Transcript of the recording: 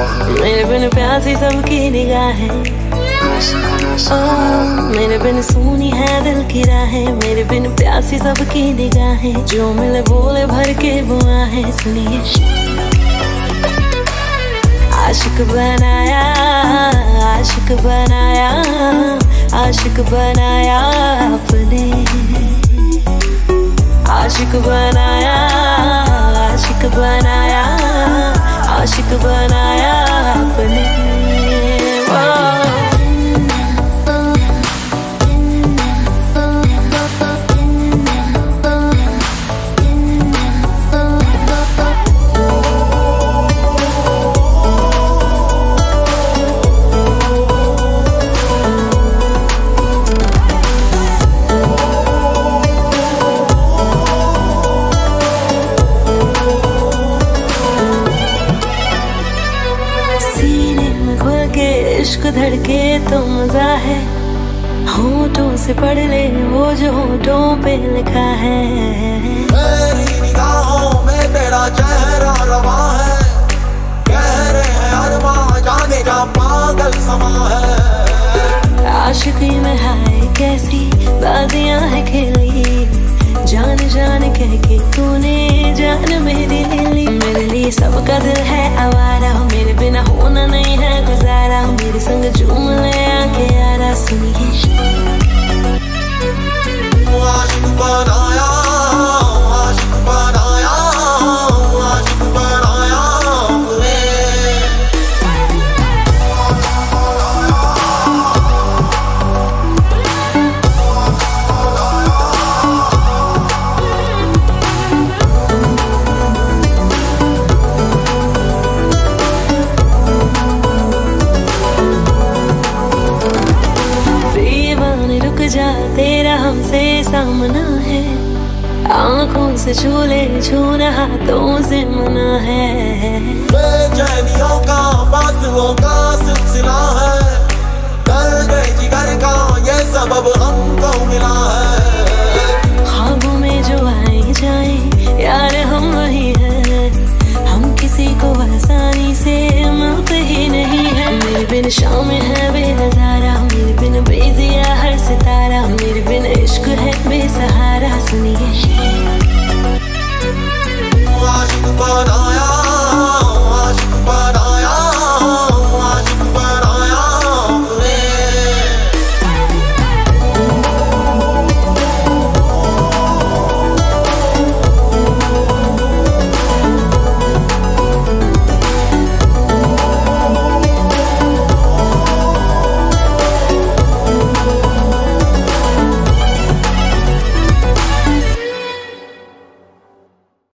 मेरे बिन प्यासी सबकी निगाहें, मेरे बिन सुनी है दिल की राहें। मेरे बिन प्यासी सबकी निगाहें, जो मिले बोले भर के बुआहें। सुनिए आशिक बनाया, आशिक बनाया, आशिक बनाया आपने। आशिक बनाया, आशिक बनाया, आशिक बनाया आपने। इश्क धड़के तो मजा है, होठों से पढ़ ले वो जो होठों पे लिखा है। मेरी निगाहों में तेरा चेहरा रवा है, कह रहे हैं अरमां जाने जा पागल समा है। आशिकी में हाय कैसी बादियां है खेली, जान जान कह के तूने जान मेरी ले ली। मेरे लिए सबका दिल है आवारा, मेरे बिना होना नहीं है गुजारा। मेरे संग झूम ले आके यारा। सुनिए आशिक बनाया, आशिक बनाया, आशिक बनाया आपने। जा तेरा हमसे सामना है, आंखों से छूले छूना हाथों से मना है। बेचैनियों का फासलों का सिलसिला है, दर्द जिगर का ये सबब हमको मिला है। ख्वाबों में जो आए जाए यार हम वही हैं, हम किसी को आसानी से मिलते ही नहीं है। मेरे बिन शाम है बेनजारा, मेरे बिन बेजिया हर सितारा। मेरे बिन इश्क है बेसहारा।